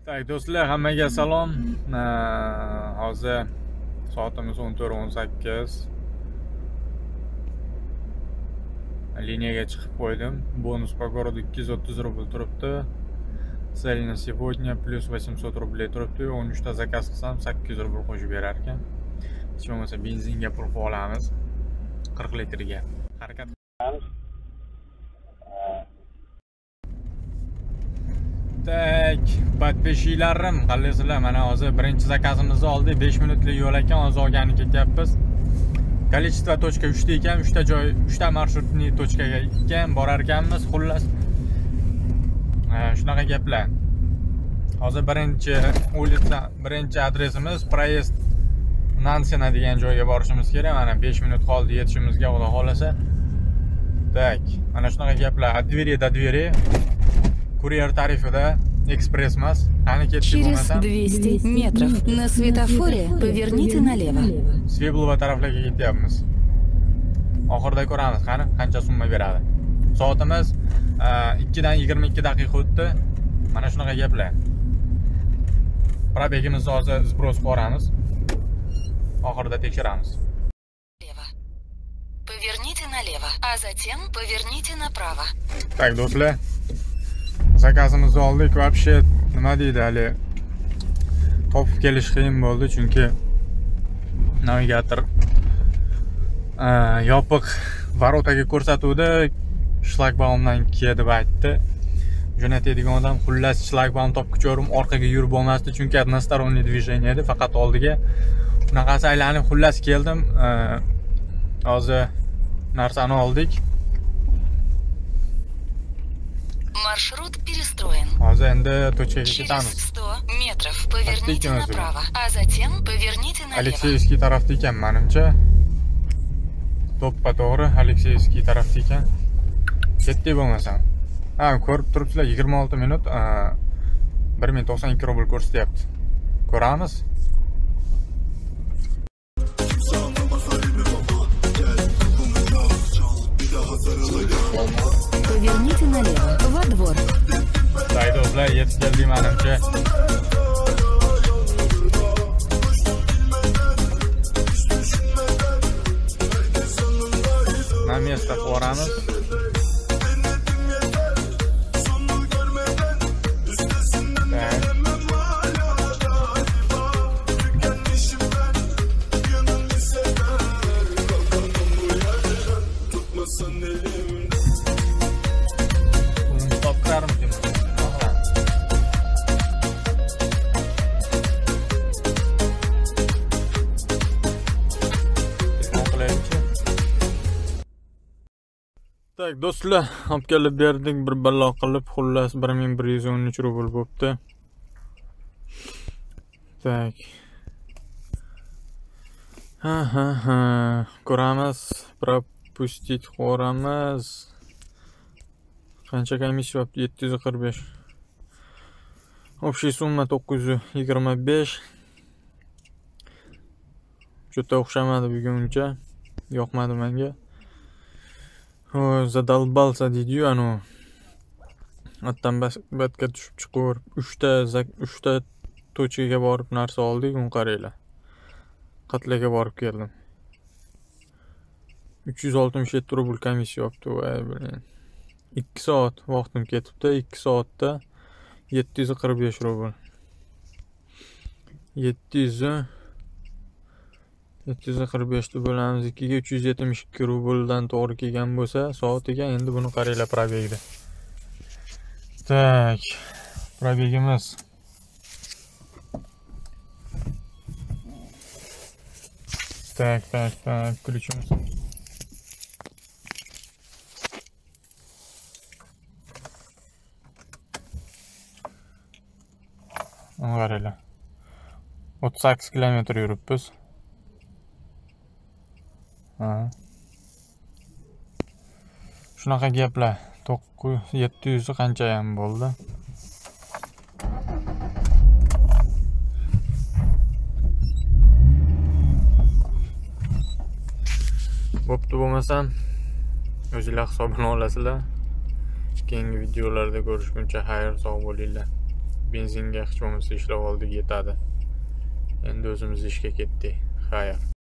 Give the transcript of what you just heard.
Tak do'stlar, hammaga salom. Hozir soatimiz 14:18. Liniyaga chiqib qo'ydim. Bonus по городу 230 rubl turibdi. Цели на сегодня плюс 800 rubl turibdi. 13 ta zakaz qilsam 800 rubl qo'shib berar ekan. Hech bo'lmasa benzinga pul olamiz. 40 litrga. Harakat qilamiz. Tak, podpishchilarim, qalaysizlar? Mana hozir birinchi zakazimizni oldik. 5 minutlik yo'l ekan, hozir olgani ketyapmiz. Количество точка 3 ta ekan, 3 ta joy, 3 ta marshrutni точkaga ekan, borar ekanmiz. Xullas, shunaqa gaplar. Hozir birinchi adresimiz Proyezd Nansena degan joyga borishimiz kerak. Mana 5 minut qoldi yetishimizga, Xudo xolasa. Tak, mana shunaqa gaplar. От двери до двери. Курьер тарифida экспресс emas. Qani ketdik bo'lmasa. Через 200 метров на светофоре поверните налево. Sveblova taraflarga ketyapmiz. Oxirida ko'ramiz, qani qancha summa beradi. Soatimiz 2 dan 22 daqiqa o'tdi. Mana shunaqa gaplar. Probegimizni hozir zbros qilamiz. Oxirida tekshiramiz. Поверните налево, а затем поверните направо. Tak do'stlar, zakazimizni oldik. Вообще nima deydi, hali topib kelish qiyin bo'ldi, chunki navigator yopiq varotaga ko'rsatuvdi, shlagbaumdan keldi deb aytdi. Jo'natadigan odam xullas shlagbaum topguncha orqaga yurib bo'lmasdi, chunki односторонний движение edi, faqat oldiga. Bunaqasi aylanib xullas keldim. Hozir narsani oldik. Маршрут перестроен. Hozir endi точkaga Через ketamiz. 100 метров поверните направо, а затем поверните налево. Alekseyevskiy tarafda ekan menimcha. To'ppa-to'g'ri Alekseyevskiy tarafda ekan. Ketdik bo'lmasam. Ko'rib turibsizlar, 26 minut 1092 rubl ko'rsatyapti. Ko'ramiz. Поверните налево, во двор. Так, do'stlar, yetib keldik menimcha. Na место boramiz. Tak do'stlar, olib kelib berdik, bir balo qilib, xullas 1113 rubl bo'pti. Tak. Ko'ramiz, propustit qo'ramiz. Qancha komissiya bo'pti? 745. Общая summa 925. Juda o'xshamadi buguncha. Yoqmadi menga. Zadolbался deydi-yu, atdan batga tushib chiqaverib 3 ta точkaga borib narsa oldik, uni qaranglar. Qatlaga borib keldim. 367 rubl komissiya olibdi, voy bilan. 2 soat vaqtim ketibdi, 2 soatda 745 rubl. 745 ni bo'lamiz 2 ga 372 rubldan to'g'ri kelgan bo'lsa, soatiga endi buni qaranglar probegda. Tak, probegimiz tak, ключimiz. Qaranglar. 38 kilometr yuribmiz. Shunaqa gaplar. 700 qancha ham bo'ldi. Bo'pti, bo'lmasam o'zingizlar hisobini olasizlar. Keyingi videolarda ko'rishguncha xayr, sog' bo'linglar. benzinga hech bo'lmasa ishlab oldik, yetadi. Endi o'zimiz ishga ketdik. Xayr.